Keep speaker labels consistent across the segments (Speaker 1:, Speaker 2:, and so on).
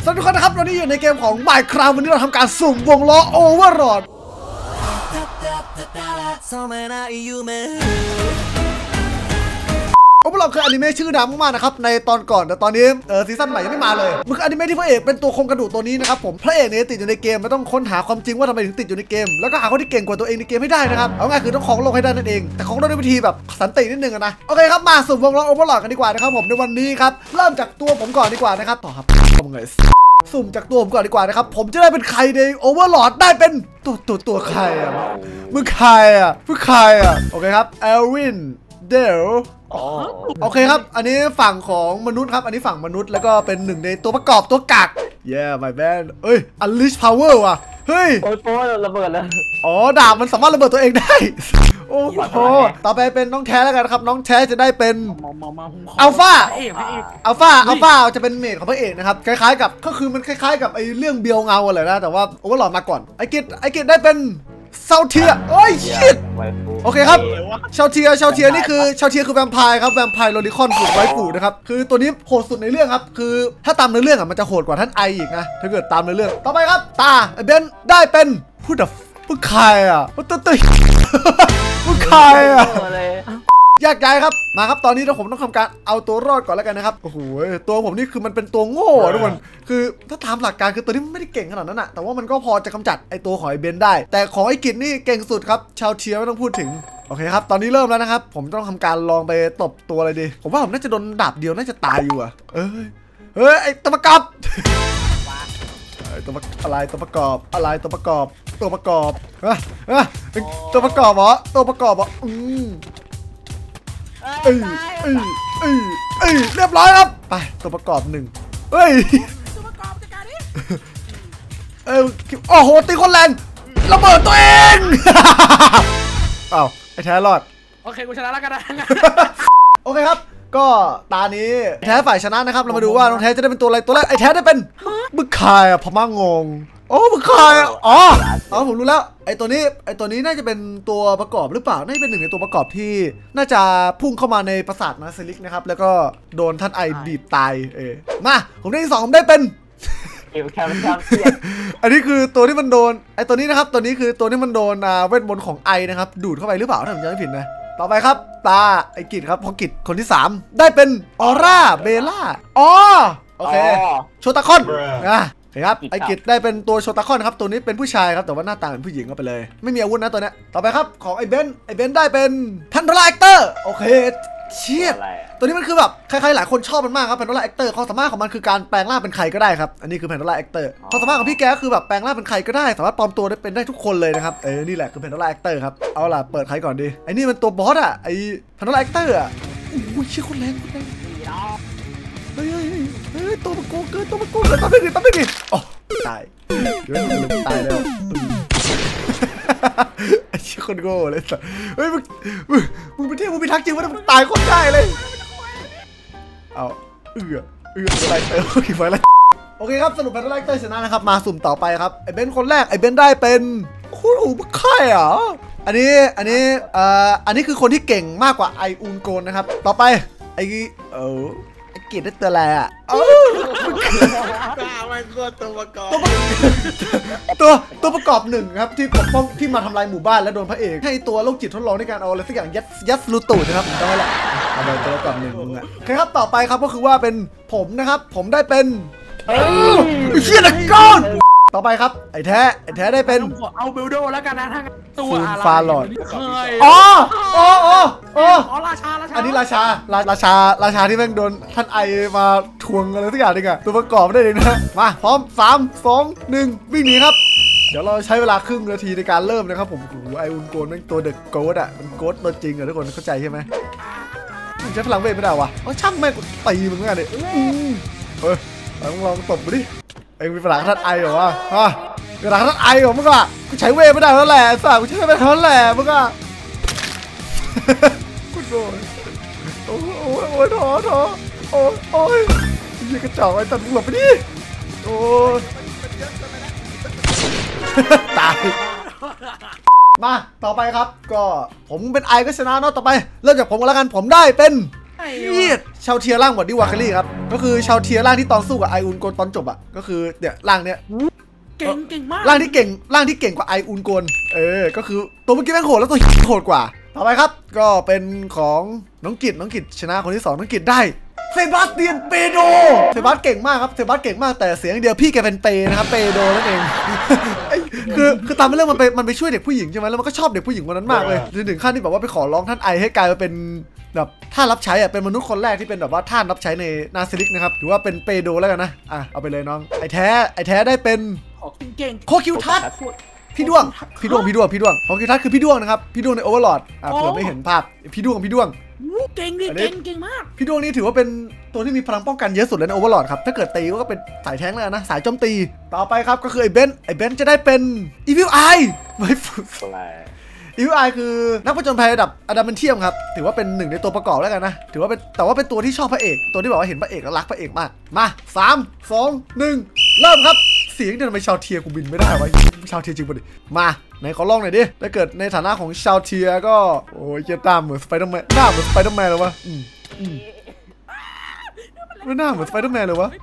Speaker 1: สวัสดีคนนะครับวันนี้อยู่ในเกมของ Minecraft วันนี้เราทำการสุ่มวงล้อ Overlord Overlord คืออนิเมะชื่อดังมากๆนะครับในตอนก่อนแต่ตอนนี้ซีซั่นใหม่ยังไม่มาเลยมันคืออนิเมะที่พระเอกเป็นตัวโครงกระดูกตัวนี้นะครับผมพระเอกเนี่ยติดอยู่ในเกมไม่ต้องค้นหาความจริงว่าทำไมถึงติดอยู่ในเกมแล้วก็หาคนที่เก่งกว่าตัวเองในเกมให้ได้นะครับเอาง่ายคือต้องของโลกให้ได้นั่นเองแต่ของโลกด้วยวิธีแบบสันตินิดนึงนะโอเคครับมาสุ่มวงล้อ Overlord กันดีกว่านะครับผมในวันนี้ครับเริ่มจากตัวผมก่อนดีกว่านะครับต่อครับสุ่มจากตัวผมก่อนดีกว่านะครับผมจะได้เป็นใครใน Overlord ได้เป็นตัวใครอ่ะมึงใครอ่ะมึงใครอ่ะโอเคครับเอลวินเดลโอเคครับอันนี้ฝั่งของมนุษย์ครับอันนี้ฝั่งมนุษย์แล้วก็เป็นหนึ่งในตัวประกอบตัวกัก yeah my man เอ้ย unleash power ว่ะเฮ้ย
Speaker 2: โอ้ยระเบิดแล้ว
Speaker 1: อ๋อดาบมันสามารถระเบิดตัวเองได้โอ้โหต่อไปเป็นน้องแท้แล้วกันครับน้องแท้จะได้เป็นอัลฟาจะเป็นเมจของพระเอกนะครับคล้ายๆกับก็คือมันคล้ายๆกับไอ้เรื่องเบียวเงาอะไรนะแต่ว่าโอเวอร์ลอดมาก่อนไอ้กิจได้เป็นเซาเทียโอ้ยชิตโอเคครับชาวเทียนี่คือชาวเทียคือแวมไพร์ครับแวมไพร์โรนิคอนฝึกไว้ปู่นะครับคือตัวนี้โหดสุดในเรื่องครับคือถ้าตามในเรื่องอ่ะมันจะโหดกว่าท่านไออีกนะถ้าเกิดตามในเรื่องต่อไปครับตาเบนได้เป็นผู้ดับผู้ใครอ่ะผู้ผู้ใครอ่ะแยกย้ายครับมาครับตอนนี้ผมต้องทำการเอาตัวรอดก่อนแล้วกันนะครับโอ้โหตัวผมนี่คือมันเป็นตัวโง่ทุกคนคือถ้าตามหลักการคือตัวนี้มันไม่ได้เก่งขนาดนั้นอะแต่ว่ามันก็พอจะกำจัดไอตัวของไอเบนได้แต่ของไอกิจนี่เก่งสุดครับชาวเทียไม่ต้องพูดถึงโอเคครับตอนนี้เริ่มแล้วนะครับผมต้องทำการลองไปตบตัวอะไรดีผมว่าผมน่าจะโดนดาบเดียวน่าจะตายอยู่อะเฮ้ยไอตัวประกอบตัวประกอบตัวประกอบตัวประกอบเหรอตัวประกอบเหรอเรียบร้อยครับไปตัวประกอบหนึ่งเฮ้ยตัวประกอบจัดการดิโอ้โหตีคนแรงระเบิดตัวเองอ้าวไอ้แท้รอด
Speaker 3: โอเคกูชนะแล้วกันนะ
Speaker 1: โอเคครับก็ตานี้แท้ฝ่ายชนะนะครับเรามาดูว่าน้องแท้จะได้เป็นตัวอะไรตัวแรกไอ้แท้ได้เป็นบึกคายอะพม่างงโอ้บึกคายอ๋อผมรู้แล้วไอ้ตัวนี้น่าจะเป็นตัวประกอบหรือเปล่าน่าจะเป็นหนึ่งในตัวประกอบที่น่าจะพุ่งเข้ามาในปราสาทนาซิลิกนะครับแล้วก็โดนท่านไอบีบตายมาผมได้ที่2ผมได้เป็นอันนี้คือตัวที่มันโดนไอ้ตัวนี้นะครับตัวนี้คือตัวที่มันโดนเวทมนต์ของไอนะครับดูดเข้าไปหรือเปล่าถ้าผมจำไม่ผิดนะต่อไปครับตาไอกิจครับพอกิจคนที่3ได้เป็นออร่าเบล่าโอเคโชตาคอนครับไอกิจได้เป็นตัวโชตาคอนครับตัวนี้เป็นผู้ชายครับแต่ว่าหน้าตาเป็นผู้หญิงก็ไปเลยไม่มีอาวุธนะตัวนี้ต่อไปครับของไอเบนได้เป็นแพนโดล่าแอคเตอร์โอเคเชี่ยตัวนี้มันคือแบบใครๆหลายคนชอบมันมากครับแพนโดล่าแอคเตอร์ความสามารถของมันคือการแปลงร่างเป็นใครก็ได้ครับอันนี้คือแพนโดล่าแอคเตอร์ความสามารถของพี่แกก็คือแบบแปลงร่างเป็นใครก็ได้สามารถปลอมตัวได้เป็นได้ทุกคนเลยนะครับนี่แหละคือแพนโดล่าแอคเตอร์ครับเอาล่ะเปิดใครก่อนดีไอ้นี่มันตัวบอสอะไอแพนโดล่าแอคเตอร์อะโอ้ยเชี่ยคนแรงเฮ้ยตัวมันโกงเกินตั้งไม่ดีอ๋อตายตายแล้วไอ้เชี่ยคนโง่เลยสัสเฮ้ยมึงไปเที่ยวมึงไปทักจริงว่ามึงตายคนได้เลยเอาอะไรอะไรโอเคครับสรุปแพนโดล่าแอคเตอร์ชนะนะครับมาสุ่มต่อไปครับไอเบนคนแรกไอเบนได้เป็นคู่หูค่ายอ่ะอันนี้คือคนที่เก่งมากกว่าไออูนโกนนะครับต่อไปไอกิจได้ตัวอะไรอ่ะ
Speaker 3: มันคือตัวประกอบ
Speaker 1: ตัวประกอบหนึ่งครับที่ปกป้องที่มาทำลายหมู่บ้านและโดนพระเอกให้ตัวโรคจิตทดลองในการเอาอะไรสักอย่างยัดลูตูดนะครับได้แหละเอาไปตัวประกอบหนึ่งมึงอ่ะโอเคครับต่อไปครับก็คือว่าเป็นผมนะครับผมได้เป็นเชี่ยนักก้อนต่อไปครับไอ้แท้ได้เป็น
Speaker 3: เอาเบลโดแล้วกันนะทั้งตัวอะไร
Speaker 1: ฟาลอด
Speaker 3: ราชา
Speaker 1: อันนี้ราชาที่แม่งโดนท่านไอมาทวงอะไรสักอย่างนึงอะตัวประกอบได้เลยนะมาพร้อม3 2 1วิ่งหนีครับเดี๋ยวเราใช้เวลาครึ่งนาทีในการเริ่มนะครับผมไออุนโกนแม่งตัวเด็กโกดอะมันโกดตัวจริงอะทุกคนเข้าใจใช่ไหมมันใช้พลังเวทไม่ได้วะช่างแม่งตีมึงเหมือนกันเลยลองตบดิเอ็งมีพลังท่านไอเหรอวะพลังท่านไอเหรอมึงอะกูใช้เวทไม่ได้แล้วแหละสัสกูใช้ไม่ได้แล้วแหละมึงอะกูโดนโอ้ยท้อโอ้ยยี่กระจอกไอ้ตัดมึงหลบไปดิโอ้ยตายมาต่อไปครับก็ผมเป็นไอก็ชนะเนาะต่อไปเริ่มจากผมกันแล้วกันผมได้เป็นเยียดชาวเทียร่างบอดี้วาคารี่ครับก็คือชาวเทียร่างที่ตอนสู้กับไออุนโกนตอนจบอ่ะก็คือเนี่ยร่างเนี้ย
Speaker 3: เก่งมาก
Speaker 1: ร่างที่เก่งกว่าไออุนโกนก็คือตัวเมื่อกี้แม่งโหดแล้วตัวโหดกว่าต่อไปครับก็เป็นของน้องกิจชนะคนที่2น้องกิจได้เซบาสเตียนเปโดเซบาสเก่งมากครับเซบาสเก่งมากแต่เสียงเดียวพี่แกเป็นเปนะครับเปโดนั่นเองคือตามเรื่องมันไปช่วยเด็กผู้หญิงใช่ไหมแล้วมันก็ชอบเด็กผู้หญิงคนนั้นมากเลยถึงขั้นที่แบบว่าไปขอร้องท่านไอให้กลายมาเป็นแบบท่านรับใช้อ่ะเป็นมนุษย์คนแรกที่เป็นแบบว่าท่านรับใช้ในนาซิลิกนะครับถือว่าเป็นเปโดแล้วกันนะเอาไปเลยน้องไอแท้ได้เป็น
Speaker 3: เก่ง
Speaker 1: โคคิวทัศพี่ด้วงโคคิวทัศคือพี่ด้วงนะครับพี่ด้วงในโอเวอร์ลอร์ดเผื่อไม่เห็นภาพพี่ด้วง
Speaker 3: เก่งมาก
Speaker 1: พี่ดวงนี้ถือว่าเป็นตัวที่มีพลังป้องกันเยอะสุดเลยในโอเวอร์ลอร์ดครับถ้าเกิดตีก็เป็นสายแท้งแล้วนะสายโจมตีต่อไปครับก็คือไอ้เบนจะได้เป็นอีวิลไอไม่ฝึกอีวิลไอคือนักผจญภัยระดับอะดามนเทียมครับถือว่าเป็นหนึ่งในตัวประกอบแล้วกันนะถือว่าเป็นแต่ว่าเป็นตัวที่ชอบพระเอกตัวที่บอกว่าเห็นพระเอกแล้วรักพระเอกมากมา3 2 1เริ่มครับเสียงเนี่ยทำไมชาวเทียกูบินไม่ได้วะชาวเทียจริงป่ะดิมาไหนขอลองหน่อยดิถ้าเกิดในฐานะของชาวเทียก็โอ้ยหน้าเหมือนสไปเดอร์แมนเลยวะไม่หน้าเหมือนสไปเดอร์แมนเลยวะ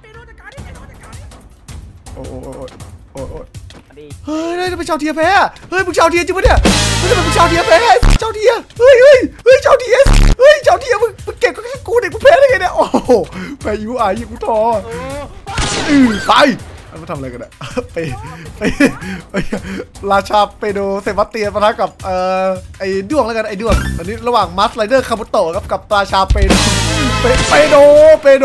Speaker 1: โอ้เฮ้ยได้เป็นชาวเทียแพ้เฮ้ยมึงชาวเทียจริงปะเนี่ยไม่ได้เป็นชาวเทียแพ้ชาวเทียเฮ้ยชาวเทียมึงเก่งก็แค่กูเด็กกูแพ้ได้ไงเนี่ยโอ้โหแพ้ยูไอยิงกูทอตายมันทำอะไรกันอะไปราชาเปโดเซบาสเตียนปะทะกับไอ้ด้วงแล้วกันไอ้ด้วงอันนี้ระหว่างมัสไรเดอร์คาบุโตะกับราชาเปโด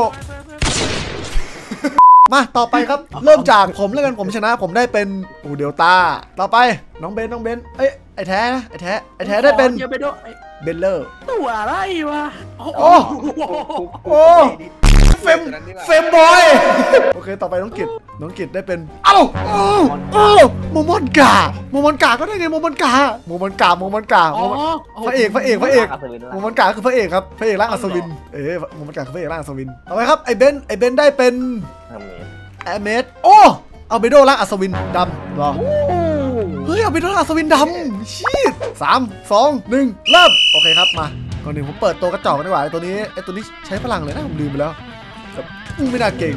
Speaker 1: มาต่อไปครับเริ่มจากผมแล้วกันผมชนะผมได้เป็นเดลต้าต่อไปน้องเบนไอ้แท้ได้เป็นเบลเลอร์
Speaker 3: ตัวอะไรวะ
Speaker 1: โอ้เฟมบอยโอเคต่อไปน้องกิจได้เป็นโมมอนกาก็ได้ไงโมมอนกาพระเอกโมมอนกาคือพระเอกครับพระเอกร่างอัศวินโมมอนกาคือพระเอกร่างอัศวินต่อไปครับไอเบนได้เป็นแอเมสเอาเบโดร่างอัศวินดำรอเฮ้ยเอาเบโดร่างอัศวินดำชีด3 2 1เริ่มโอเคครับมาก่อนหนึ่งผมเปิดตัวกระจอกกันดีกว่าไอตัวนี้ใช้พลังเลยนะผมลืมไปแล้วไม่น่าเก่ง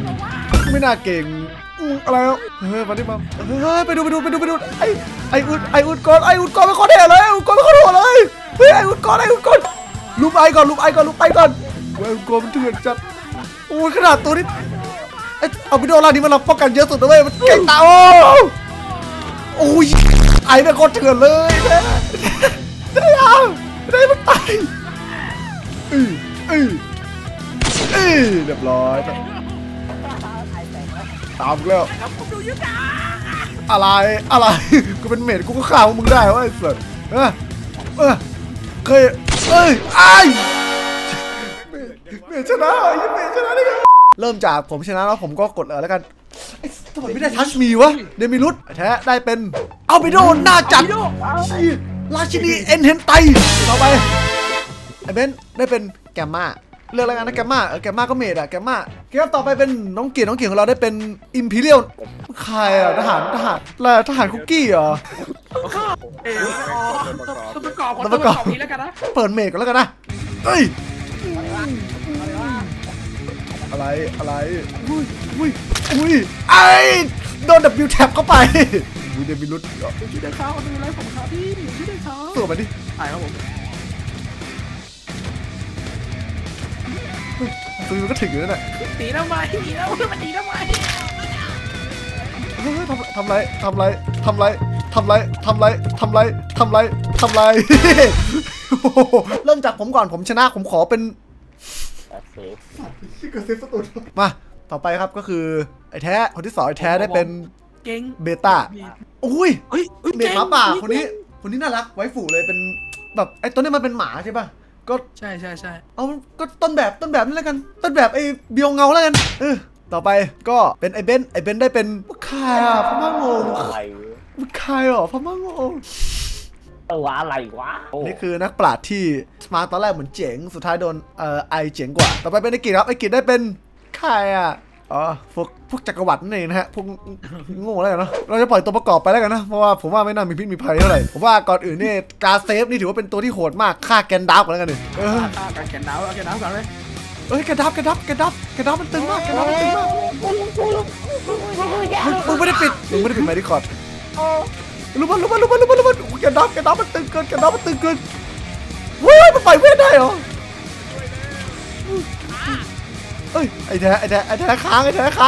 Speaker 1: อะไรมาดิมาไปดูไออุดก่อนไม่ค่อยเท่เลยไออุดก่อนไม่ค่อยโหดเลยเฮ้ยไออุดก่อนลุมไอก่อนเว้ยอุดก่อนมันเถื่อนจัดโอ้ขนาดตัวนี้เอาวิดีโอล่านี้มันรับป้องกันเยอะสุดนะเว้ยมันเก่งตาโอ้ยไอเป็นคนเถื่อนเลยได้มันตายเรียบร้อยตามแล้วอะไรกูเป็นเมดกูก็ฆ่ามึงได้วะไอ้สัสเคยเมดชนะได้ไงเริ่มจากผมชนะแล้วผมก็กดแล้วกันทำไมไม่ได้ทัชมีวะเดมิรุสแท้ได้เป็นเอาไปโดนหน้าจัดราชินีเอ็นเฮนไตต่อไปไอเบนได้เป็นแกมมาเลือกแล้วกันนะแกมมาก็เมดอะแกมมาต่อไปเป็นน้องเกียรติของเราได้เป็นอิมพีเรียลใครอะทหารคุกกี้เหรอ
Speaker 3: ตัวประกอบนี้แล้วกันนะ
Speaker 1: เปิดเมดก่อนแล้วกันนะเฮ้ยอะไรอุ้ยไอโดนWแท็บเข้าไปเดมิรุส
Speaker 3: ที่ได้เขาดูไรผมครับพี่ที่ได้เขา
Speaker 1: ตัวมาดิ
Speaker 3: ถ่ายครับผม
Speaker 1: ตัวมันก็ถึงอยู่นั่นแหละ
Speaker 3: ตีทำไมมันตีทำไม
Speaker 1: ทำไรเริ่มจากผมก่อนผมชนะผมขอเป็นมาต่อไปครับก็คือไอ้แท้คนที่2ไอ้แท้ได้เป็น
Speaker 3: เก่ง
Speaker 1: เบต้าอุ้ยเมดหมาป่าคนนี้น่ารักไว้ฝูเลยเป็นแบบไอ้ตัวนี้มันเป็นหมาใช่ป่ะก็
Speaker 3: ใช่
Speaker 1: เอาก็ต้นแบบนี่แล้วกันต้นแบบไอ้เบียวเงาแล้วกันต่อไปก็เป็นไอ้เบนได้เป็นใครอะพม่างงใครหรอพม่างง
Speaker 2: ตัวอะไรวะ
Speaker 1: นี่คือนักปราชญ์ที่มาตอนแรกเหมือนเจ๋งสุดท้ายโดนไอเจ๋งกว่าต่อไปเป็นไอกิจครับไอกิจได้เป็นใครอะอ๋อพวกจักรวรรดินั่นเองนะฮะพวกโง่แล้วกันเนาะเราจะปล่อยตัวประกอบไปแล้วกันนะเพราะว่าผมว่าไม่น่ามีพิษมีภัยเท่าไหร่ผมว่าก่อนอื่นนี่การเซฟนี่ถือว่าเป็นตัวที่โหดมากฆ่าแกนดับกันแล้วกันดิ
Speaker 3: แกนดาวเอาแกนดาวก่อนเลย
Speaker 1: แกนดับมันตึงมากมึงไม่ได้ปิดไมค์ดิคอร์ดรู้ป่ะแกนดับมันตึงเกินเฮ้ยมันปล่อยเวทได้เหรอไอ้แท้ค้าง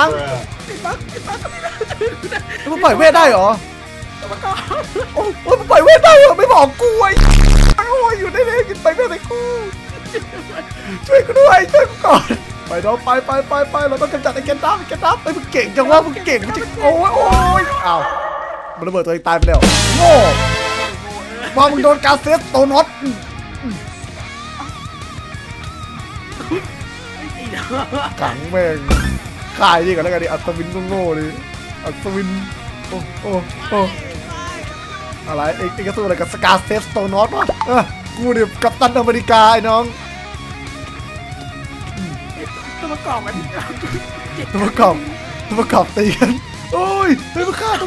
Speaker 1: มันปล่อยเวทได้เหรอโอ้ยมันปล่อยเวทได้เหรอไม่บอกกูไอ้โอ้ยอยู่ได้เลยกินไปเวทไอ้กูช่วยกูด้วยช่วยกูก่อนไปน้องไปเราต้องกำจัดไอ้แกนดับไอ้มึงเก่งจังวะมึงเก่งจริงโอ้ยอ้าวมันระเบิดตัวเองตายไปแล้วโง่มามึงโดนการเซฟโตน็อตขังแม่งขายดีกันแล้วกันดิอัศวินโง่ๆดิอัศวินโอ้อะไรเอ็งก็สู้อะไรกับสกาเซฟโตน็อตวะกูดิกัปตันอเมริกาไอ้น้อง
Speaker 3: ตัวประกอบ
Speaker 1: ตีกันโอ้ยตัวประกอบ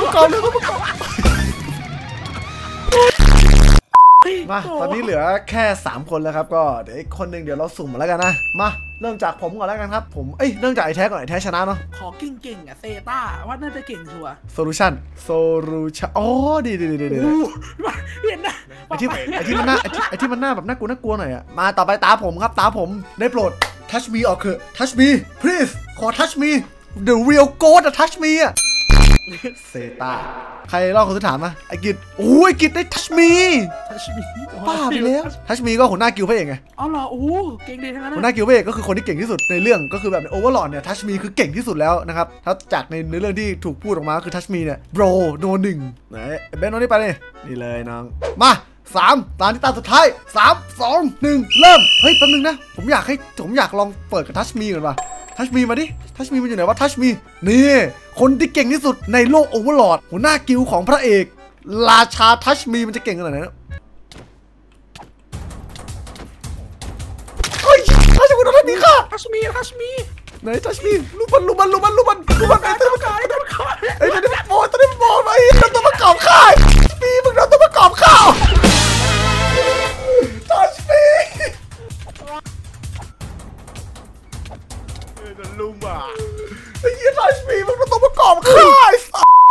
Speaker 1: มาตอนนี้เหลือแค่3คนแล้วครับก็เดี๋ยวอีกคนหนึ่งเดี๋ยวเราสุ่มมาแล้วกันนะมาเริ่มจากผมก่อนแล้วกันครับผมเริ่มจากไอ้แท้ก่อนไอ้แท้ชนะเนาะ
Speaker 3: ขอเก่งอ่ะเซต้าว่าน่าจะเก่งชัวร์
Speaker 1: โซลูชันอ๋อดี
Speaker 3: เห็นนะ
Speaker 1: ไอ้ที่มันหน้าแบบน่ากลัวหน่อยอะมาต่อไปตาผมครับตาผมได้โปรด touch me ออกเถอะ touch me please ขอ touch me the real ghost touch me อะเซต้าใครเล่าคนสุดท้ายมาไอ้กิจโอ้ยกิจได้ touch me ป้าไปแล้ว touch me ก็หัวหน้ากิลด์พระเอกไง
Speaker 3: อ๋อเหรอโอ้เก่งดีทั้งนั้น
Speaker 1: หัวหน้ากิลด์พระเอกก็คือคนที่เก่งที่สุดในเรื่องก็คือแบบในโอเวอร์ลอดเนี่ย touch me คือเก่งที่สุดแล้วนะครับถ้าจากในเรื่องที่ถูกพูดออกมาคือ touch me เนี่ย bro โน1ไหนเบนน้องนี่ไปนี่เลยน้องมา3ตาที่ตาสุดท้าย3 2 1เริ่มเฮ้ยแป๊บนึงนะผมอยากลองเปิดกับ touch me ก่อนว่ะทัชมีมาดิทัชมีมันอยู่ไหนวะทัชมีนี่คนที่เก่งที่สุดในโลกโอเวอร์ลอดหัวหน้ากิลด์ของพระเอกราชาทัชมีมันจะเก่งขนาดไหนนะเฮ้ยทัชมีโดนนี่ค่ะ
Speaker 3: ทัชมี
Speaker 1: ไหนทัชมีลูบันไอ้ตัวประกอบไอ้ตัวนี้มันโมไอ้ตัวประกอบข้ามีมึงโดนตัวประกอบข้าวทัชมีลุมอ่ะไอ้ยี่ทัชมีมันต้องประกอบค่าย